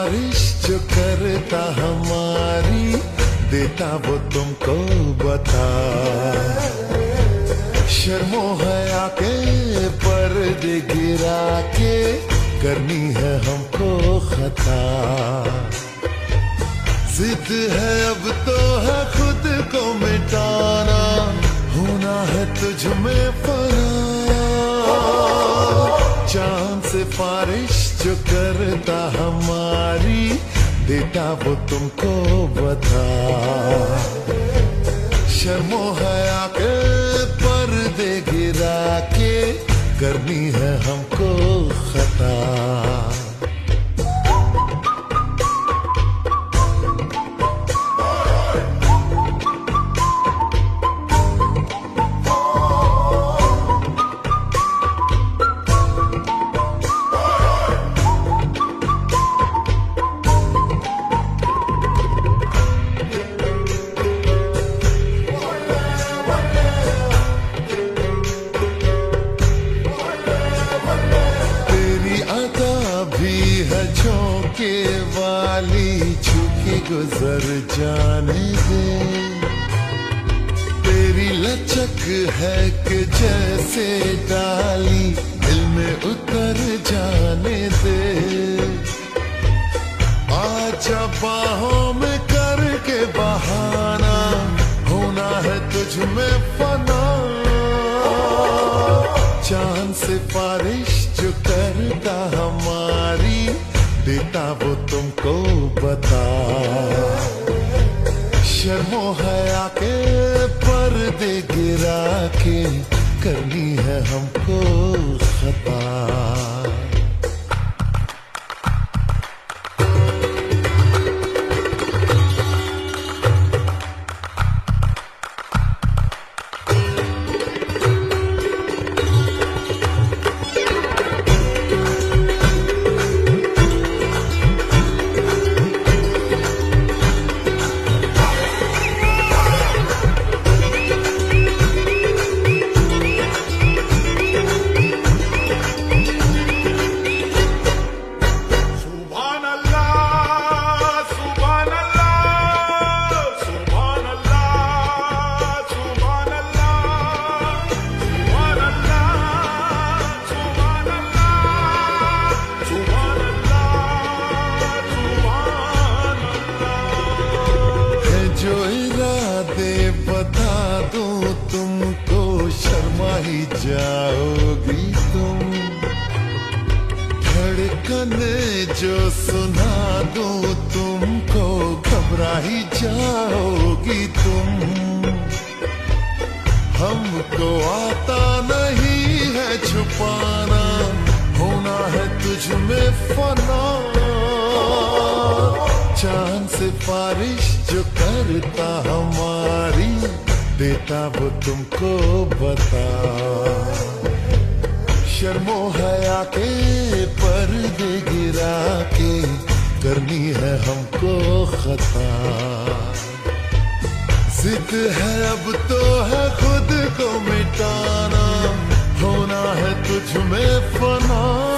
सिफारिश जो करता हमारी, देता वो तुमको बता। शर्मो हया के पर्दे गिरा के करनी है हमको खता। जिद है अब तो है खुद को मिटाना, होना है तुझ में फना। चांद सिफारिश जो करता हमारी, देता वो तुमको बता। शर्मो हया के पर्दे गिरा के करनी है हमको खता। झोंके वाली झुकी गुजर जाने दे। तेरी लचक है कि जैसे डाली दिल में उतर जाने दे। आजा बाहों में करके बहाना, होना है तुझ में फना। चांद सिफारिश जो करता हमारी, देता वो तुमको बता। शर्मो हया के पर्दे गिरा के करनी है हमको खता। जो इरादे बता दूं तुमको, शर्मा ही जाओगी तुम। धड़कने जो सुना दूं तुमको, घबरा ही जाओगी तुम। हमको आता नहीं है छुपाना, होना है तुझ में फना। चांद सिफारिश जो करता हमारी, देता वो तुमको बता। शर्मो हया के पर्दे गिरा के करनी है हमको खता। जिद है अब तो है खुद को मिटाना, होना है तुझ में फना।